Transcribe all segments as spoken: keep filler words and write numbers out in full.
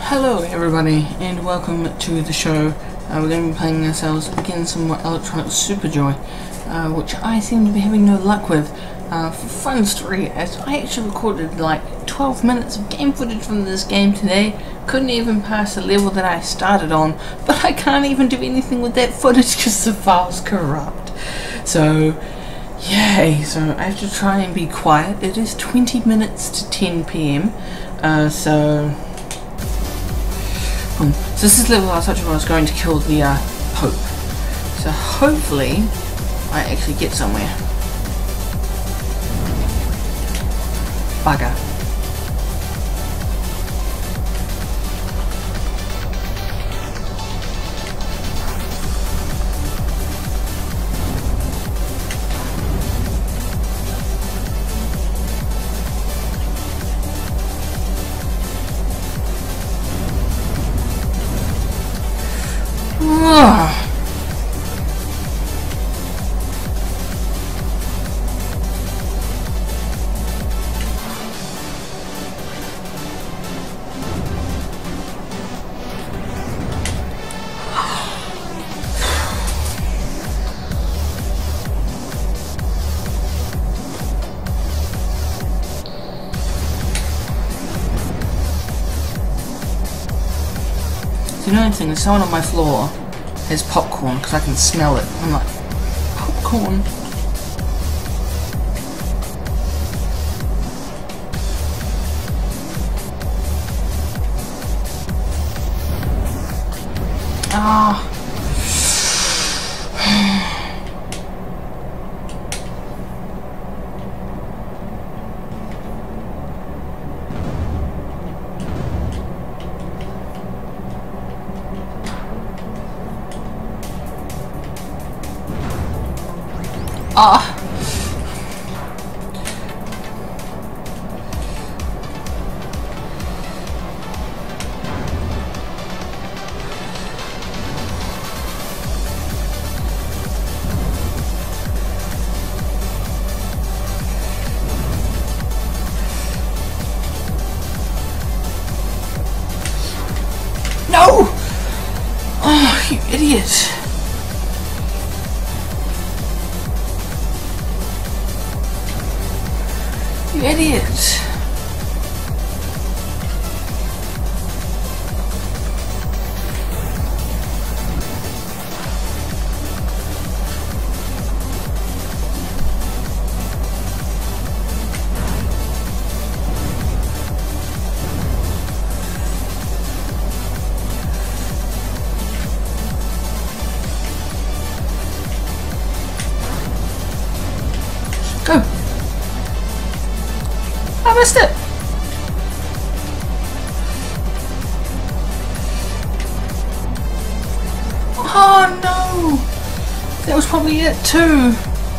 Hello everybody and welcome to the show. Uh, we're going to be playing ourselves again some more Electronic Super Joy, uh, which I seem to be having no luck with. Uh, for fun story, as I actually recorded like twelve minutes of game footage from this game today, couldn't even pass the level that I started on, but I can't even do anything with that footage because the file's corrupt. So, yay, so I have to try and be quiet. It is twenty minutes to ten p m, uh, so... Um, so this is the level I was I was going to kill the uh, Pope. So hopefully I actually get somewhere. Bugger. The annoying thing is someone on my floor has popcorn because I can smell it. I'm like, popcorn? Ah. Ah. No! Oh, you idiot. You idiot! Go! I missed it! Oh no! That was probably it too!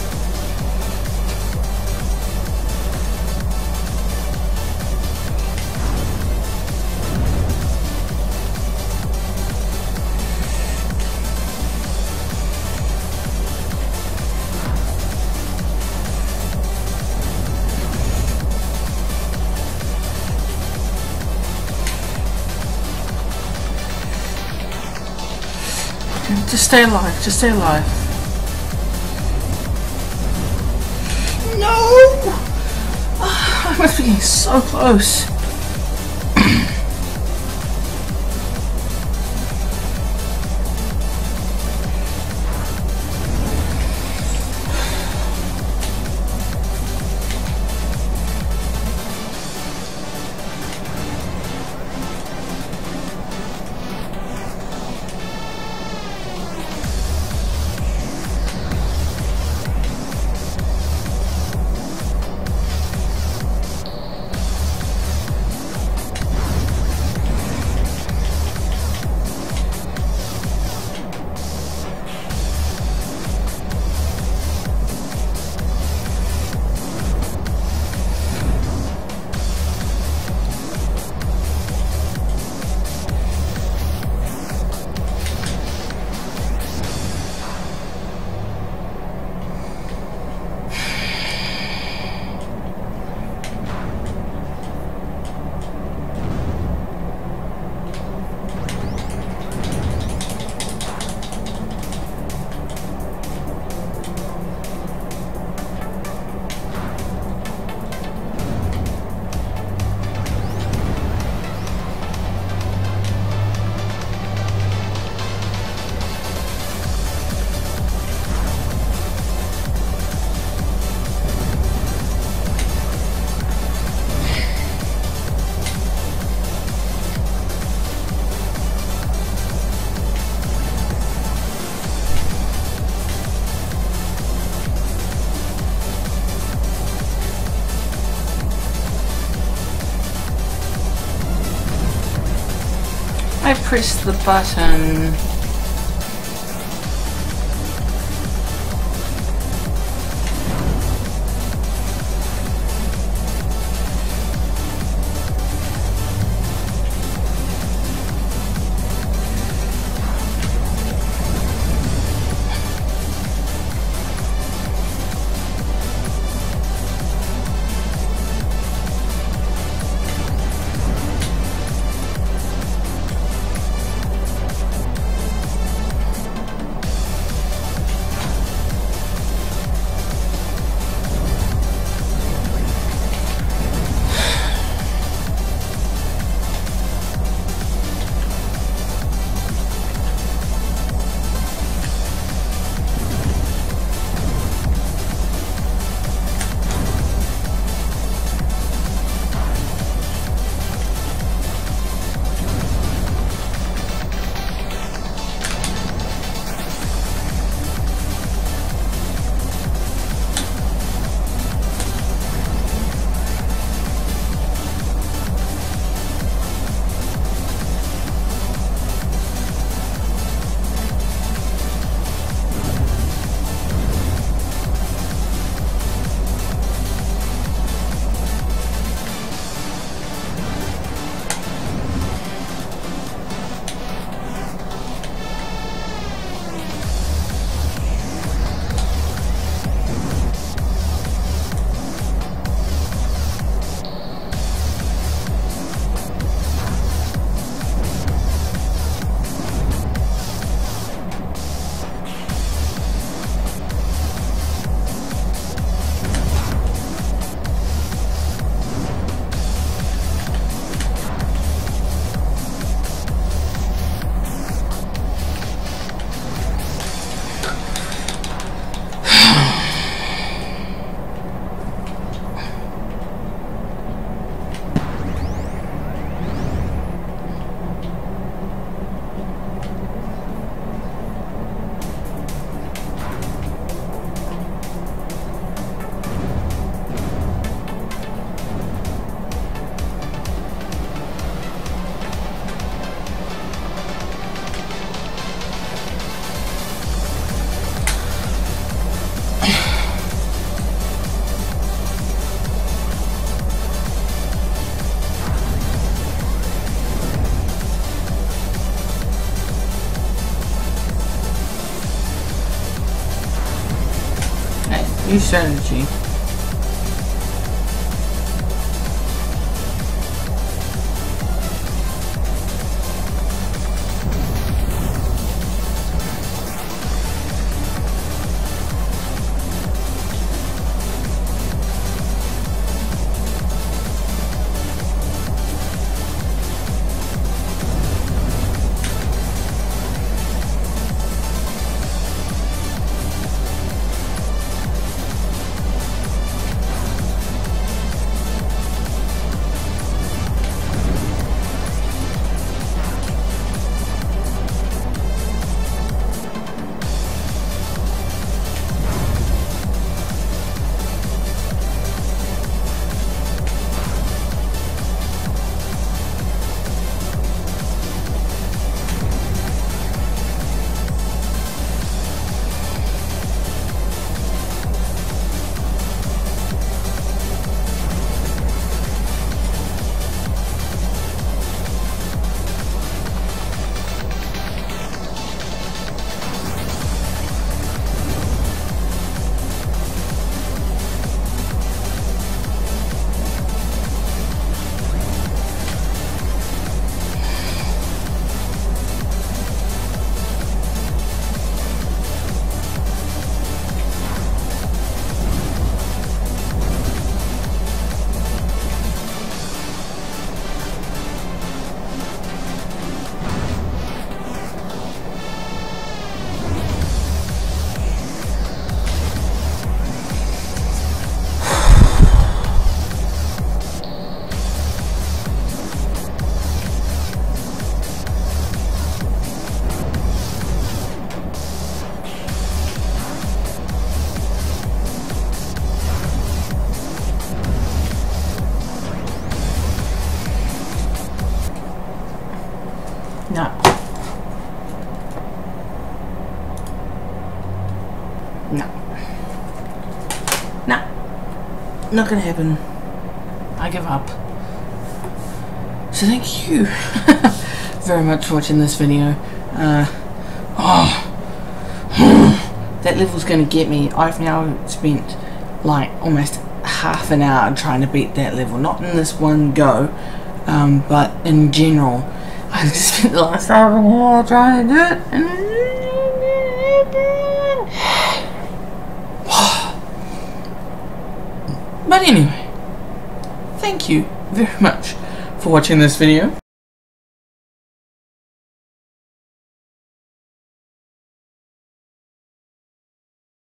Just stay alive, just stay alive. No! Oh, I must be getting so close. press the button. New strategy. No. No. Not gonna happen. I give up. So thank you very much for watching this video. Uh, oh, that level's gonna get me. I've now spent like almost half an hour trying to beat that level. Not in this one go, um, but in general. I've just spent the last hour and a half trying to do it. But anyway, thank you very much for watching this video.